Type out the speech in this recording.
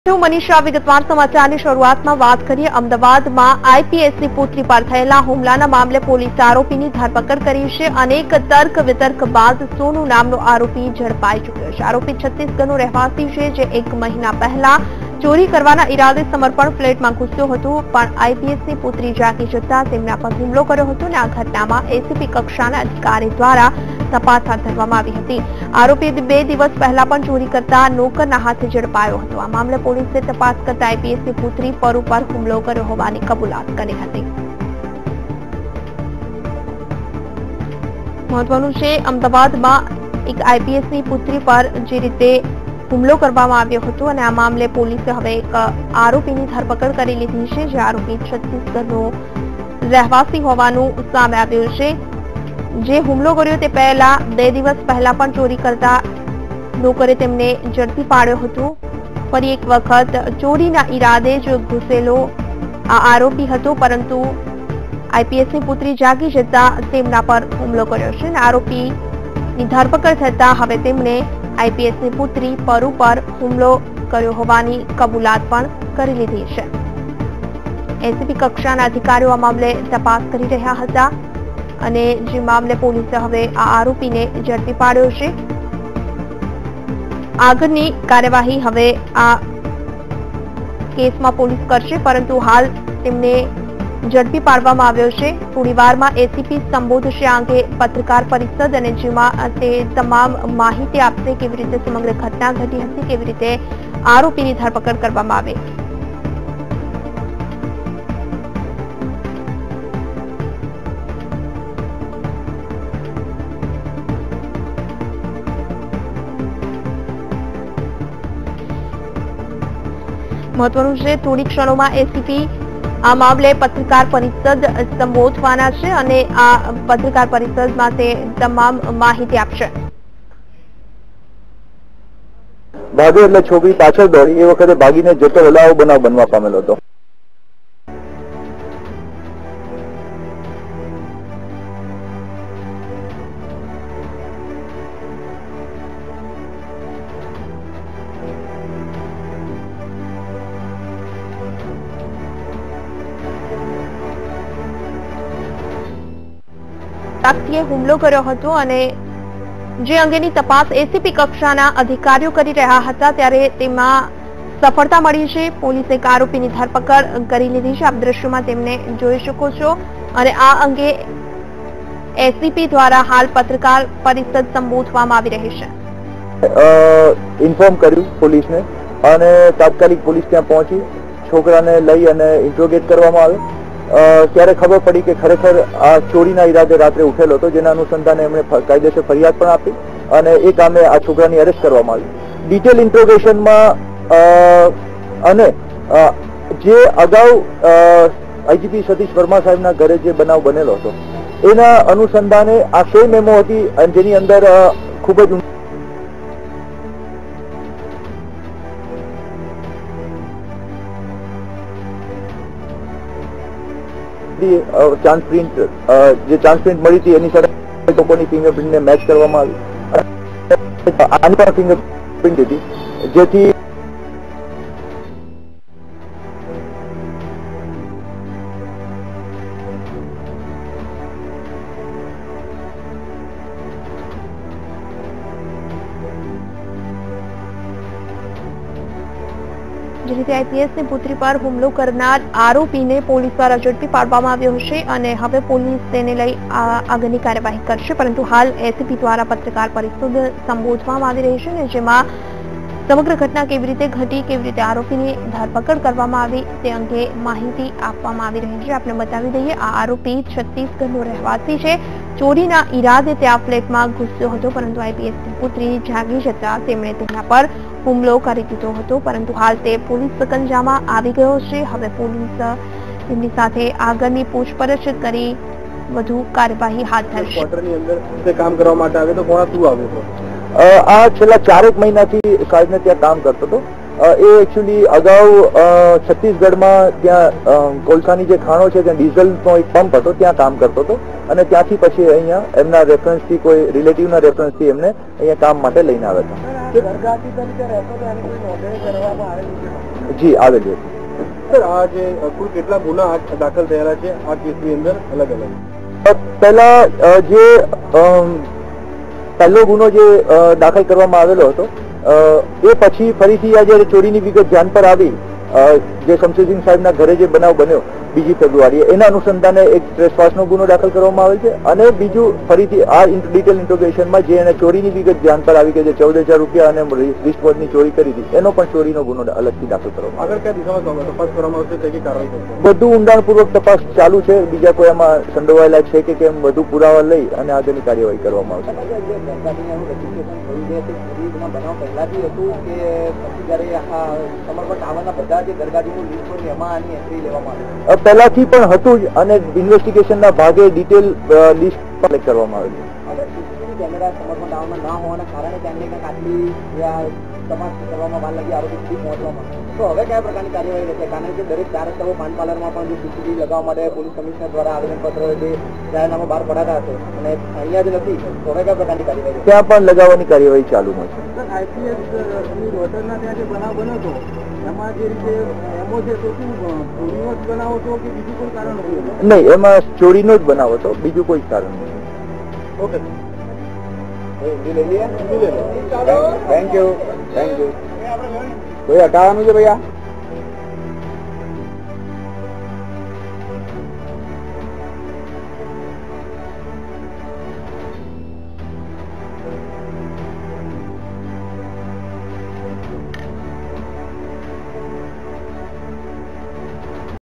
મનીષા વિગતવાર સમાચારની શરૂઆતમાં વાત કરીએ। અમદાવાદમાં આઈપીએસની પુત્રી પર થયેલા હુમલાના મામલે પોલીસે આરોપીની ધરપકડ કરી છે। અનેક તર્ક વિતર્ક બાદ સોનુ નામનો આરોપી ઝડપાઈ ચૂક્યો છે। આરોપી છત્તીસગઢનો રહેવાસી છે, જે 1 મહિના પહેલા ચોરી કરવાના ઈરાદે સમર્પણ ફ્લેટમાં ઘૂસ્યો હતો, પણ આઈપીએસની પુત્રી જાગી જતા તેમના પર હુમલો કર્યો હતો અને આ ઘટનામાં એસીપી કક્ષાના અધિકારી દ્વારા તપાસ હાથ ધરવામાં આવી હતી। આરોપી 2 દિવસ પહેલા પણ ચોરી કરતા નોકરના હાથે ઝડપાયો હતો। આ મામલે પોલીસે તપાસ કરતા આઈપીએસની પુત્રી પર ઉપર હુમલો કર્યો હોવાની કબૂલાત કરી હતી। મહત્વનું છે, અમદાવાદમાં એક આઈપીએસની પુત્રી પર જે રીતે હુમલો કરવામાં આવ્યો હતો અને આ મામલે પોલીસે હવે એક આરોપીની ધરપકડ કરી લીધી છે, જે આરોપી છત્તીસગઢનો રહેવાસી હોવાનું સામે આવ્યું છે। જે હુમલો કર્યો તે પહેલા 2 દિવસ પહેલા પણ ચોરી કરતા નોકરે તેમને ઝડપી પાડ્યો હતો। ફરી એક વખત ચોરીના ઈરાદે જ ઘૂસેલો આ આરોપી હતો, પરંતુ આઈપીએસની પુત્રી જાગી જતા તેમના પર હુમલો કર્યો છે અને આરોપીની ધરપકડ થતા હવે તેમણે આઈપીએસની પુત્રી પર ઉપર હુમલો કર્યો હોવાની કબૂલાત પણ કરી લીધી છે। એસીપી કક્ષાના અધિકારીઓ આ મામલે તપાસ કરી રહ્યા હતા અને જે મામલે પોલીસે હવે આ આરોપીને ઝડપી પાડ્યો છે। આગળની કાર્યવાહી હવે આ કેસમાં પોલીસ કરશે, પરંતુ હાલ તેમને ઝડપી પાડવામાં આવ્યો છે। થોડી વારમાં એસીપી સંબોધશે આ અંગે પત્રકાર પરિષદ અને જેમાં તે તમામ માહિતી આપશે, કેવી રીતે સમગ્ર ઘટના ઘટી હતી, કેવી રીતે આરોપીની ધરપકડ કરવામાં આવી। મહત્વનું છે, થોડી ક્ષણોમાં એસીપી આ મામલે પત્રકાર પરિષદ સંબોધવાના છે અને આ પત્રકાર પરિષદમાં તે તમામ માહિતી આપશે। ભાગ્યો એટલે છોકરી પાછળ દોડી, એ વખતે ભાગીને જતો હલાવો બનાવ બનવા પામેલો હતો। વ્યક્તિએ હુમલો કર્યો હતો અને જે અંગેની તપાસ એસીપી કક્ષાના અધિકારીઓ કરી રહ્યા હતા, ત્યારે તેમાં સફળતા મળી છે। પોલીસે એક આરોપીની ધરપકડ કરી લીધી છે। આપ દ્રશ્યોમાં તેમને જોઈ શકો છો અને આ અંગે એસીપી દ્વારા હાલ પત્રકાર પરિષદ સંબોધવામાં આવી રહી છે। ઇન્ફોર્મ કર્યું પોલીસને અને તાત્કાલિક પોલીસ ત્યાં પહોંચી છોકરાને લઈ અને ઇન્ટ્રોગેટ કરવામાં આવ્યો। ત્યારે ખબર પડી કે ખરેખર આ ચોરીના ઈરાદે રાત્રે ઉઠેલો હતો, જેના અનુસંધાને એમણે કાયદેસર ફરિયાદ પણ આપી અને એ કામે આ છોકરાની અરેસ્ટ કરવામાં આવી। ડિટેલ ઇન્ટ્રોગેશનમાં અને જે અગાઉ આઈજીપી સતીશ વર્મા સાહેબના ઘરે જે બનાવ બનેલો હતો એના અનુસંધાને આ 6 મેમો હતી, જેની અંદર ખૂબ જ ચાન્સ પ્રિન્ટ મળી હતી, એની સાથે લોકોની ફિંગરપ્રિન્ટને મેચ કરવામાં આવી। આની પણ ફિંગરપ્રિન્ટ હતી, જેથી જે રીતે આઈપીએસની પુત્રી પર હુમલો કરનાર આરોપીને પોલીસ દ્વારા ઝડપી પાડવામાં આવ્યો છે અને હવે પોલીસ તેને લઈ આગળની કાર્યવાહી કરશે, પરંતુ હાલ એસીપી દ્વારા પત્રકાર પરિષદ સંબોધવામાં આવી રહી છે અને જેમાં સમગ્ર ઘટના કેવી રીતે ઘટી, કેવી રીતે આરોપીની ધરપકડ કરવામાં આવી તે અંગે માહિતી આપવામાં આવી રહી છે। આપણે બતાવી દઈએ, આ આરોપી છત્તીસગઢનો રહેવાસી છે। ચોરીના ઈરાદે તે આ ફ્લેટમાં ઘૂસ્યો હતો, પરંતુ આઈપીએસની પુત્રી જાગી જતા તેમણે તેના પર હુમલો કરી દીધો હતો, પરંતુ હાલ તે પોલીસ સકંજામાં આવી ગયો છે। હવે પોલીસ તેમની સાથે આગળની પૂછપરછ કરી વધુ કાર્યવાહી હાથ ધરશે। ક્વાર્ટરની અંદર કામ કરવા માટે આવે તો કોણ શું આવે તો આ છેલ્લા 4 મહિનાથી સાહેબને ત્યાં કામ કરતો હતો। એ એકચ્યુઅલી અગાઉ છત્તીસગઢમાં ત્યાં કોલસાની જે ખાણો છે ત્યાં ડીઝલનો એક પંપ હતો, ત્યાં કામ કરતો હતો અને ત્યાંથી પછી અહીંયા એમના રેફરન્સથી કોઈ રિલેટિવના રેફરન્સથી એમને અહીંયા કામ માટે લઈને આવ્યા હતા। જી આવેલી હતી. સર આ જે કુલ કેટલા ગુના દાખલ થયેલા છે આ કેસની અંદર અલગ અલગ? પહેલા જે પહેલો ગુનો જે દાખલ કરવામાં આવેલો હતો એ પછી ફરીથી આ જયારે ચોરીની વિગત ધ્યાન પર આવી, જે શમશુદ્દીન સાહેબના ઘરે જે બનાવ બન્યો 2 ફેબ્રુઆરીએ, એના અનુસંધાને એક ટ્રેસપાસનો ગુનો દાખલ કરવામાં આવેલ છે. અને બીજું ફરીથી આ ડિટેલ ઇન્ટ્રોગેશનમાં જે એને ચોરીની વિગત ધ્યાન પર આવી કે જે 14,000 રૂપિયા અને રિસ્ટવોચની ચોરી કરી હતી, એનો પણ ચોરીનો ગુનો અલગથી દાખલ કરવામાં આગળ કયા દિશામાં તપાસ કરવામાં આવશે, કઈ કાર્યવાહી કરશે? બધું ઊંડાણપૂર્વક તપાસ ચાલુ છે. બીજા કોઈ આમાં સંડોવાયેલા છે કે કેમ બધું પુરાવા લઈ અને આગળની કાર્યવાહી કરવામાં આવશે. પહેલાથી પણ હતું જ અને ઇન્વેસ્ટિગેશનના ભાગે ડિટેલ લિસ્ટ કલેક્ટ કરવામાં આવેલું. કેમેરા સમર્પણ ડાઉનમાં ના હોવાના કારણે તેમને આટલી તપાસ કરવામાં વાર લાગી આરોપી સુધી પહોંચવામાં. તો હવે કયા પ્રકારની કાર્યવાહી રહેશે? કારણ કે દરેક 4 રસ્તાઓ પાન પાર્લરમાં પણ જે સીસીટીવી લગાવવા માટે પોલીસ કમિશનર દ્વારા આવેદનપત્ર જે જાહેરનામા બહાર પડાતા હશે અને અહીંયા જ નથી, તો હવે કયા પ્રકારની કાર્યવાહી? ત્યાં પણ લગાવવાની કાર્યવાહી ચાલુ છે. આઈપીએસ હોટલના ત્યાં જે બનાવ બન્યો હતો એમાં જે રીતે એમો છે તો શું ચોરીનો જ બનાવો છો કે બીજું કોઈ કારણ હતું? નહીં, એમાં ચોરીનો જ બનાવ હતો, બીજું કોઈ કારણ નથી. Okay, thank you. કોઈ હટાવવાનું છે ભૈયા?